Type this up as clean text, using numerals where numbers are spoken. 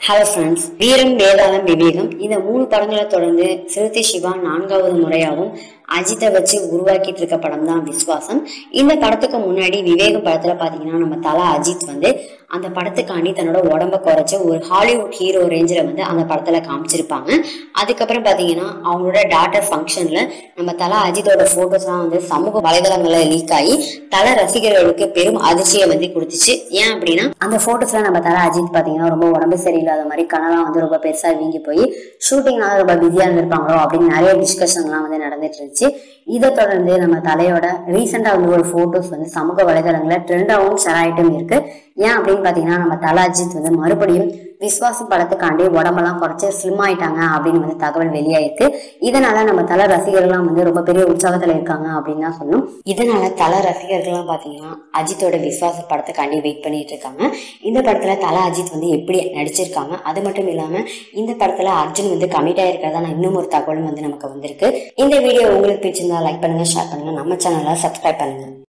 Hello friends, வீரம் வேதாளம் விவேகம் இந்த 3 படங்களை தொடர்ந்து சிறுத்தை சிவா 4வது முறையாகவும் அஜித்தை வச்சு உருவாக்கிட்டு இருக்க படம் தான் விஸ்வாசம். இந்த படத்துக்கு முன்னாடி விவேகம் படத்துல பாத்தீங்கன்னா நம்ம தல அஜித் அந்த படத்துக்காண்டி தன்னோட உடம்ப குறைச்ச ஒரு ஹாலிவுட் ஹீரோ ரேஞ்சில அந்த படத்துல காமிச்சிருப்பாங்க. அதுக்கப்புறம் பாத்தீங்கன்னா அவங்களோட டாட்டர் ஃபங்க்ஷன்ல நம்ம தல அஜித்தோட போட்டோஸ் எல்லாம் சமூக வலைதளங்கள்ல லீக் ஆகி தல ரசிகர்களுக்கு பெரும் அதிர்ச்சியை கொடுத்துச்சு. ஏன் அப்படின்னா அந்த போட்டோஸ்ல நம்ம தல அஜித் பாத்தீங்கன்னா ரொம்ப உடம்பு சரியில்லாத மாதிரி கனெல்லாம் ரொம்ப பெருசா வீங்கி போய் ஷூட்டிங்னால ரொம்ப பிஸியா இருந்திருப்பாங்களோ அப்படின்னு நிறைய டிஸ்கஷன் எல்லாம் நடந்துட்டு இருந்துச்சு. இதை தொடர்ந்து நம்ம தலையோட ரீசெண்டா ஒரு போட்டோஸ் சமூக வலைதளங்கள்ல ட்ரெண்டாவும் ஷேர் ஆயிட்டும் இருக்கு. ஏன் அப்படின்னு பாத்தீங்கன்னா நம்ம தல அஜித் மறுபடியும் விஸ்வாசம் படத்துக்காண்டி உடம்பெல்லாம் குறைச்சு ஸ்லிம் ஆயிட்டாங்க அப்படின்னு தகவல் வெளியாயிருக்கு. இதனால நம்ம தல ரசிகர்கள்லாம் ரொம்ப பெரிய உற்சாகத்துல இருக்காங்க அப்படின்னு தான் சொல்லணும். இதனால தல ரசிகர்கள்லாம் பாத்தீங்கன்னா அஜித்தோட விஸ்வாச படத்துக்காண்டி வெயிட் பண்ணிட்டு இருக்காங்க. இந்த படத்துல தல அஜித் எப்படி நடிச்சிருக்காங்க, அது மட்டும் இல்லாம இந்த படத்துல அர்ஜுன் கமிட் ஆயிருக்கிறதா இன்னும் ஒரு தகவலும் நமக்கு வந்திருக்கு. இந்த வீடியோ உங்களுக்கு பிடிச்சிருந்தா லைக் பண்ணுங்க, ஷேர் பண்ணுங்க, நம்ம சேனலை சப்ஸ்கிரைப் பண்ணுங்க.